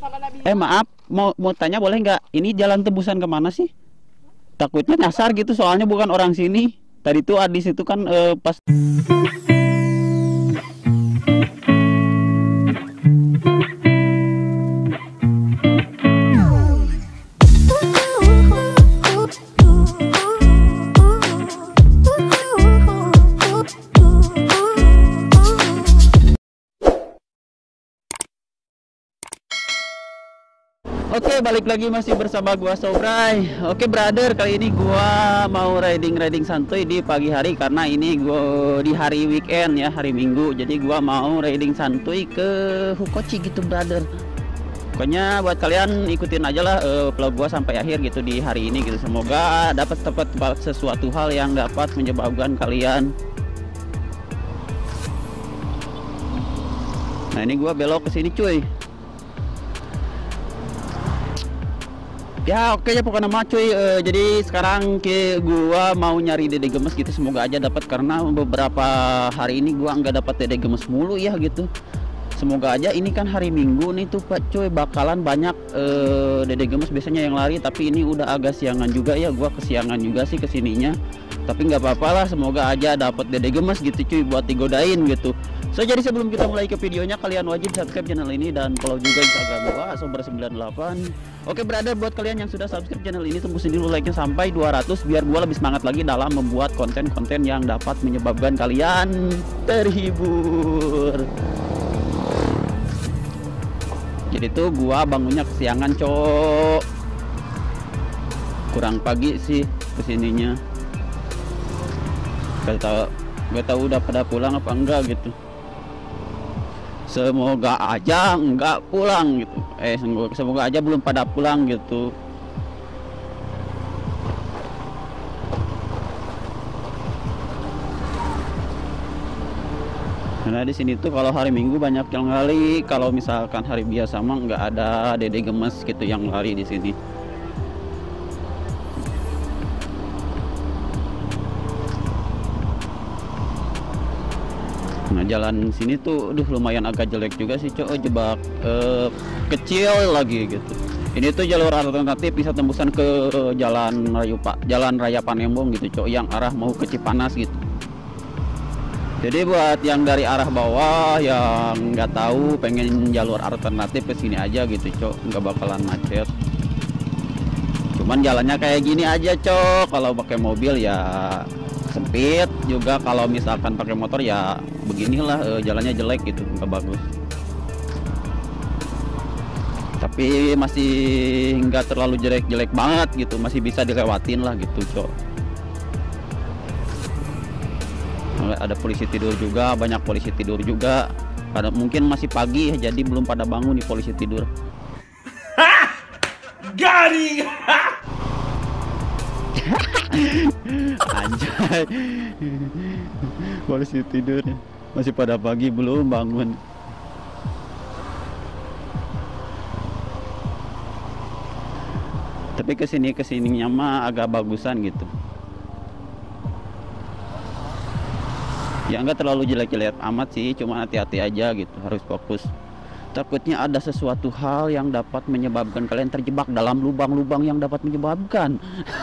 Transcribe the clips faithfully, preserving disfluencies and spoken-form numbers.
Eh maaf, mau mau tanya boleh nggak? Ini jalan tembusan kemana sih? Takutnya nyasar gitu, soalnya bukan orang sini. Tadi tuh Adis itu kan eh, pas. Oke, balik lagi masih bersama gua Sobray. Oke, brother, kali ini gua mau riding-riding santuy di pagi hari karena ini gua di hari weekend ya, hari Minggu. Jadi gua mau riding santuy ke Hukochi gitu, brother. Pokoknya buat kalian ikutin aja lah uh, vlog gua sampai akhir gitu di hari ini gitu. Semoga dapat dapat sesuatu hal yang dapat menyebabkan kalian. Nah, ini gua belok ke sini, cuy. Ya oke okay, ya pokoknya mah cuy, uh, jadi sekarang ke gua mau nyari dede gemes gitu, semoga aja dapat karena beberapa hari ini gua nggak dapat dede gemes mulu ya gitu. Semoga aja ini kan hari Minggu nih tuh Pak cuy, bakalan banyak uh, dede gemes biasanya yang lari, tapi ini udah agak siangan juga ya, gua kesiangan juga sih kesininya. Tapi nggak apa-apa lah, semoga aja dapat dede gemes gitu cuy buat digodain gitu. So jadi sebelum kita mulai ke videonya, kalian wajib subscribe channel ini dan follow juga Instagram gua Sobray sembilan delapan. Oke brother, buat kalian yang sudah subscribe channel ini, tembusin dulu like-nya sampai dua ratus biar gua lebih semangat lagi dalam membuat konten-konten yang dapat menyebabkan kalian terhibur. Jadi tuh gua bangunnya kesiangan, cok. Kurang pagi sih kesininya. Gak tau, gak tau udah pada pulang apa enggak gitu. Semoga aja enggak pulang gitu. Eh semoga, semoga aja belum pada pulang gitu. Karena di sini tuh kalau hari Minggu banyak yang lari, kalau misalkan hari biasa mah nggak ada dede gemes gitu yang lari di sini. Nah jalan sini tuh aduh lumayan agak jelek juga sih cok, jebak eh, kecil lagi gitu. Ini tuh jalur alternatif bisa tembusan ke jalan raya Pak, jalan raya Panembong gitu cok, yang arah mau ke Cipanas gitu. Jadi buat yang dari arah bawah yang nggak tahu pengen jalur alternatif ke sini aja gitu cok, nggak bakalan macet. Cuman jalannya kayak gini aja cok, kalau pakai mobil ya sempit juga, kalau misalkan pakai motor ya beginilah, uh, jalannya jelek gitu, nggak bagus. Tapi masih nggak terlalu jelek-jelek banget gitu, masih bisa dilewatin lah gitu cok. Ada polisi tidur juga, banyak polisi tidur juga. Pada mungkin masih pagi jadi belum pada bangun nih polisi tidur. Garing. Anjay, polisi tidur masih pada pagi belum bangun. Tapi kesini kesininya mah agak bagusan gitu. Ya enggak terlalu jelek-jelek amat sih, cuma hati-hati aja gitu, harus fokus. Takutnya ada sesuatu hal yang dapat menyebabkan kalian terjebak dalam lubang-lubang yang dapat menyebabkan.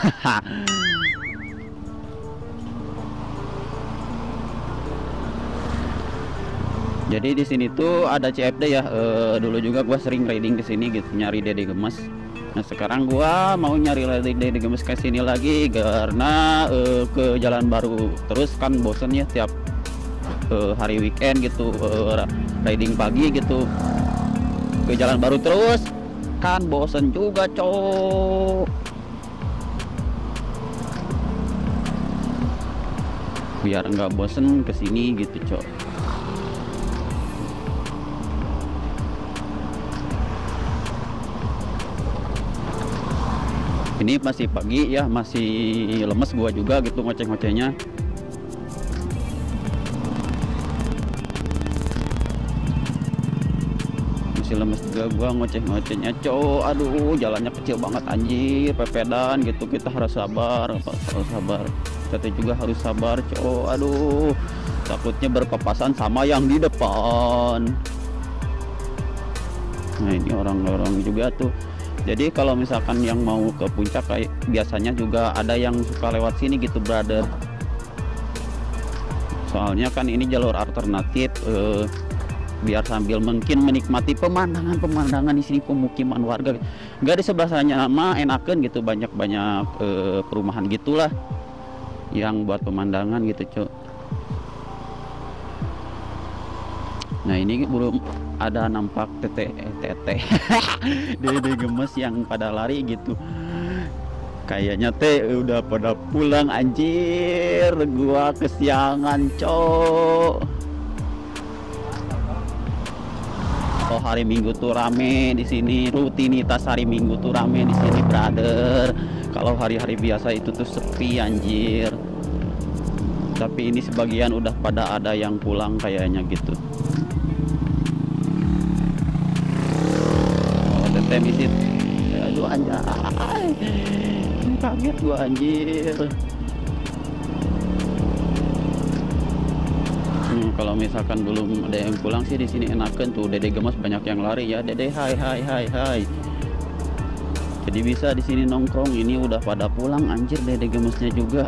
Jadi di sini tuh ada C F D ya. E, dulu juga gua sering riding ke sini gitu, nyari dede gemes. Nah sekarang gua mau nyari dede gemes ke sini lagi karena e, ke jalan baru terus kan bosen ya tiap e, hari weekend gitu, e, riding pagi gitu ke jalan baru terus kan bosen juga cowok. Biar nggak bosen kesini gitu cowok. Ini masih pagi ya, masih lemes gua juga gitu ngoceh-ngocehnya. Masih lemes juga gua ngoceh-ngocehnya cowok. Aduh jalannya kecil banget anjir, pepedan gitu, kita harus sabar, harus sabar. Kita juga harus sabar cowok. Aduh takutnya berpapasan sama yang di depan. Nah ini orang-orang juga tuh. Jadi kalau misalkan yang mau ke puncak kayak biasanya juga ada yang suka lewat sini gitu brother. Soalnya kan ini jalur alternatif, eh, biar sambil mungkin menikmati pemandangan-pemandangan di sini, pemukiman warga. Nggak di sebelah sana mah enakan gitu, banyak-banyak eh, perumahan gitulah yang buat pemandangan gitu cok. Nah ini belum ada nampak tete tete dede gemes yang pada lari gitu. Kayaknya teh udah pada pulang anjir, gua kesiangan cok. Oh hari Minggu tuh rame di sini, rutinitas hari Minggu tuh rame di sini brother. Kalau hari-hari biasa itu tuh sepi anjir. Tapi ini sebagian udah pada ada yang pulang kayaknya gitu. Oh tete misit, aduh anjay. Kaget gua anjir. Hmm, kalau misalkan belum ada yang pulang sih di sini enakan tuh, dede gemes banyak yang lari ya. Dede hai hai hai hai. Jadi bisa di sini nongkrong. Ini udah pada pulang anjir, dede gemesnya juga.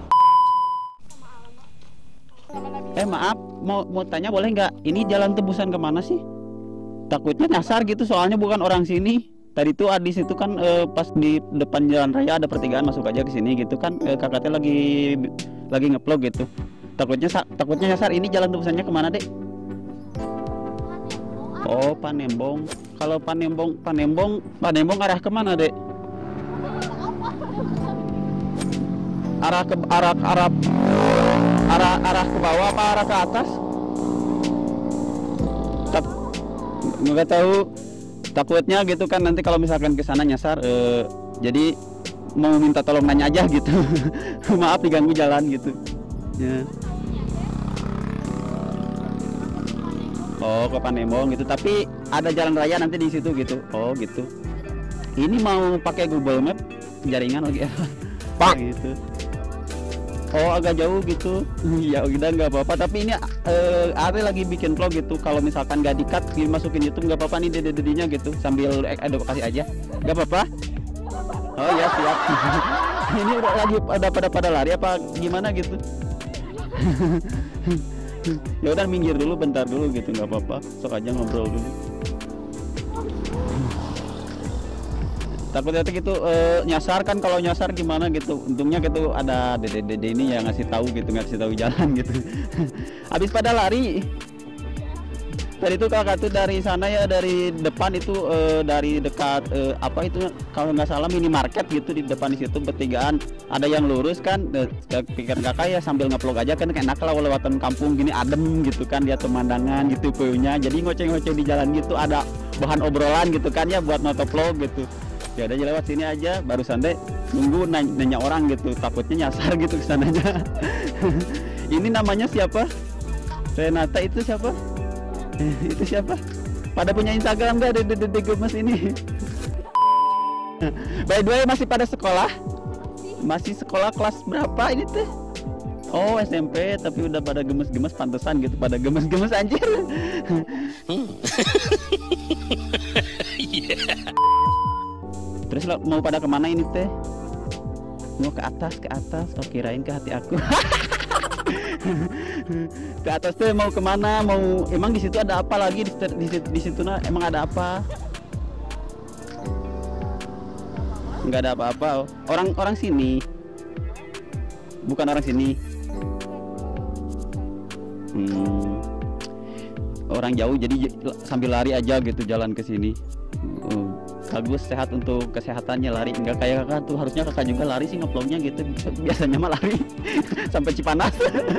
Eh maaf, mau mau tanya boleh nggak? Ini jalan tebusan kemana sih? Takutnya nyasar gitu, soalnya bukan orang sini. Tadi tuh di situ kan eh, pas di depan jalan raya ada pertigaan, masuk aja ke sini gitu kan, eh, kakaknya lagi lagi ngeplog gitu. Takutnya takutnya nyasar. Ini jalan tebusannya kemana dek? Oh Panembong. Kalau Panembong Panembong Panembong arah kemana dek? Arah ke arah arah arah arah ke bawah apa arah ke atas? Tak nggak tahu. Takutnya gitu kan nanti kalau misalkan ke sana nyasar, eh, jadi mau minta tolong nanya aja gitu. Maaf diganggu jalan gitu ya. Oh ke Panembong gitu, tapi ada jalan raya nanti di situ gitu. Oh gitu. Ini mau pakai Google Map jaringan lagi ya pak gitu. Oh agak jauh gitu. Ya udah nggak apa-apa, tapi ini uh, Ari lagi bikin vlog gitu. Kalau misalkan nggak di-cut dimasukin YouTube nggak apa-apa nih dede-dedenya gitu, sambil edukasi aja nggak apa-apa. Oh ya siap. Ini udah lagi ada pada pada lari apa gimana gitu. Ya udah minggir dulu bentar dulu gitu, nggak apa-apa, sok aja ngobrol dulu. Takutnya gitu e, nyasar kan, kalau nyasar gimana gitu. Untungnya gitu ada dede-dede ini yang ngasih tahu gitu, ngasih tahu jalan gitu. Habis pada lari. Tadi itu kakak tuh dari sana ya, dari depan itu e, dari dekat e, apa itu kalau nggak salah minimarket gitu, di depan di situ bertigaan ada yang lurus kan. E, pikir kakak ya sambil ngeplog aja kan, enak lah lewatan kampung gini adem gitu kan, lihat pemandangan gitu view-nya. Jadi ngoceh-ngoceh di jalan gitu, ada bahan obrolan gitu kan ya buat motovlog gitu. Ya udah lewat sini aja, barusan deh nunggu nanya, nanya orang gitu, takutnya nyasar gitu kesananya. Ini namanya siapa? Renata itu siapa? Itu siapa? Pada punya Instagram gak dede gemes ini? By the way masih pada sekolah? Masih sekolah kelas berapa ini teh? Oh S M P, tapi udah pada gemes-gemes, pantesan gitu pada gemes-gemes anjir. Terus lo mau pada kemana ini teh? Mau ke atas, ke atas. Oh kirain ke hati aku. Ke atas teh mau kemana? Mau emang di situ ada apa lagi di, di, di situ nah? Emang ada apa? Nggak ada apa-apa. Orang orang sini. Bukan orang sini. Hmm. Orang jauh jadi sambil lari aja gitu jalan ke sini. Uh. Bagus, sehat untuk kesehatannya lari, enggak kayak kakak tuh. Harusnya kakak juga lari sih ngevlognya gitu, biasanya mah lari sampai Cipanas.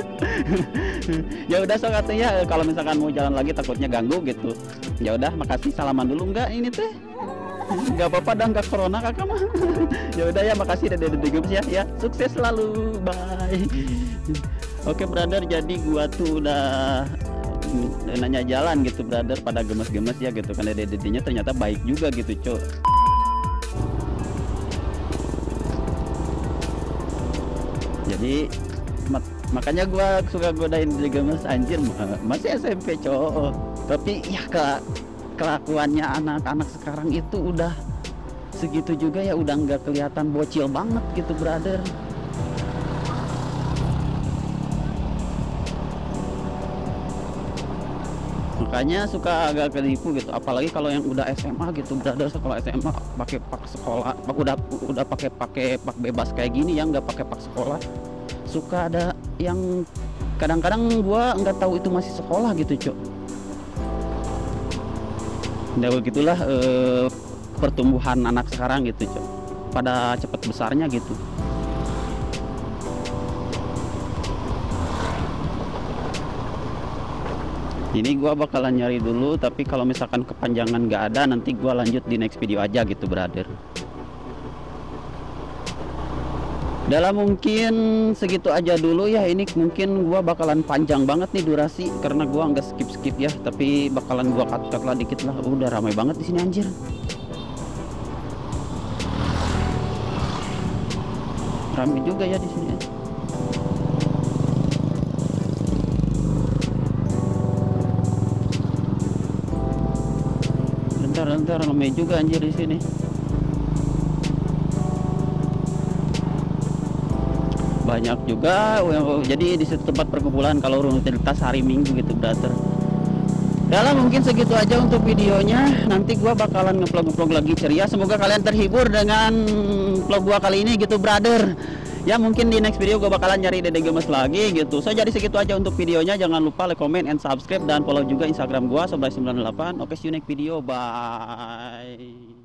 Ya udah sok katanya kalau misalkan mau jalan lagi takutnya ganggu gitu. Ya udah makasih, salaman dulu enggak ini teh? Enggak apa-apa dah, enggak corona kakak mah. Ya udah ya makasih dede-dede gemes ya, ya sukses selalu, bye. Oke brother, jadi gua tuh udah nanya jalan gitu brother, pada gemes-gemes ya gitu kan, dede-dedenya ternyata baik juga gitu cok. Jadi mak makanya gua suka godain dede gemes anjir, masih S M P cok. Tapi ya kak kelakuannya anak-anak sekarang itu udah segitu juga ya, udah nggak kelihatan bocil banget gitu brother. Makanya suka agak ketipu gitu, apalagi kalau yang udah S M A gitu brother. Sekolah S M A pakai pak sekolah, pak udah udah pakai pakai pak bebas kayak gini ya, nggak pakai pak sekolah. Suka ada yang kadang-kadang gua nggak tahu itu masih sekolah gitu cok. Nah begitulah eh, pertumbuhan anak sekarang gitu cok, pada cepat besarnya gitu. Ini gua bakalan nyari dulu, tapi kalau misalkan kepanjangan nggak ada, nanti gua lanjut di next video aja gitu brother. Dalam mungkin segitu aja dulu ya. Ini mungkin gua bakalan panjang banget nih durasi, karena gua nggak skip skip ya, tapi bakalan gua cut cut lah dikit lah. Udah ramai banget di sini anjir. Ramai juga ya di sini. Bentar, bentar, ramai juga anjir di sini. Banyak juga, jadi di situ tempat perkumpulan kalau rutinitas hari Minggu gitu brother. Dalam mungkin segitu aja untuk videonya. Nanti gua bakalan nge-vlog-vlog lagi ceria. Semoga kalian terhibur dengan vlog gua kali ini gitu brother. Ya mungkin di next video gua bakalan nyari Dede Gemes lagi gitu. So jadi segitu aja untuk videonya. Jangan lupa like, comment, and subscribe, dan follow juga Instagram gua Sobrai sembilan delapan. Oke, see you next video. Bye.